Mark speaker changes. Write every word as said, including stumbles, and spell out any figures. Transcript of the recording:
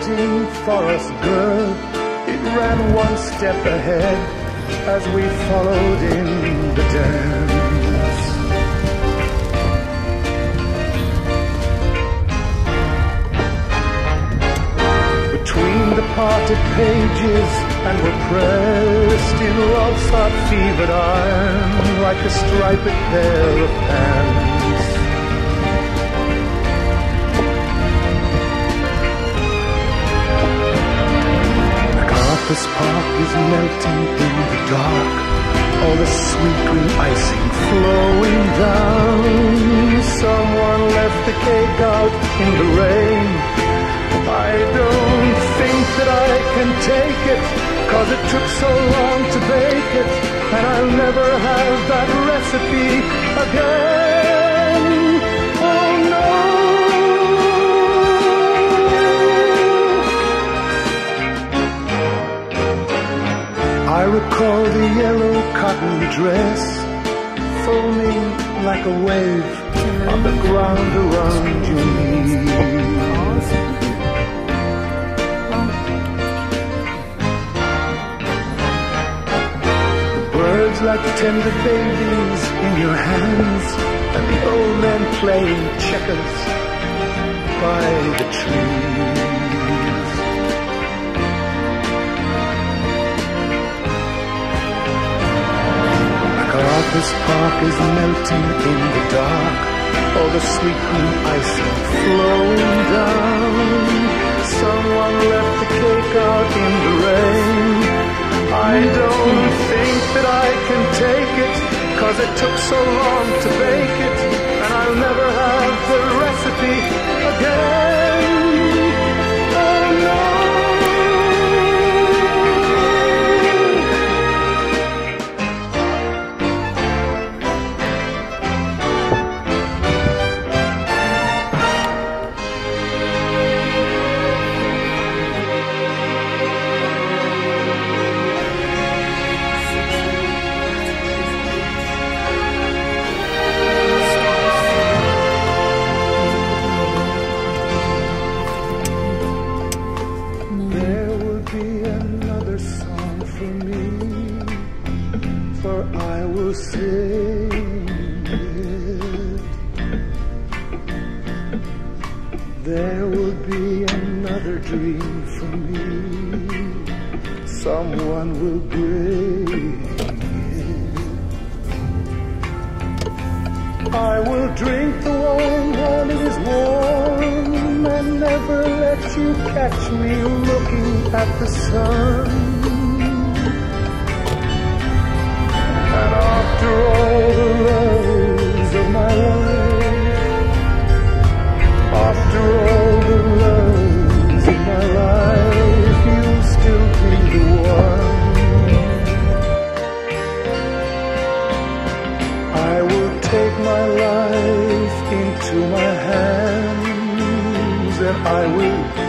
Speaker 1: waiting for us good. It ran one step ahead as we followed in the dance. Between the parted pages and were pressed in love's hot fevered iron like a striped pair of pants. MacArthur Park is melting in the dark, all the sweet green icing flowing down. Someone left the cake out in the rain. I don't think that I can take it, 'cause it took so long to bake it, and I'll never have that recipe again. Oh no. I recall the yellow cotton dress foaming like a wave on the ground around your knees. Birds like tender babies in your hands, and the old men playing checkers by the trees. MacArthur Park is melting in the dark, all the sweet green icing flowing down. Someone left the cake out in the rain. I don't think that I can take it, 'cause it took so long to bake it, and I'll never have the recipe again. Oh no. There will be another dream for me. Someone will bring it. I will drink the wine while it is warm, and never let you catch me looking at the sun. And after all the loves of my life, after all the loves of my life, you'll still be the one. I will take my life into my hands, and I will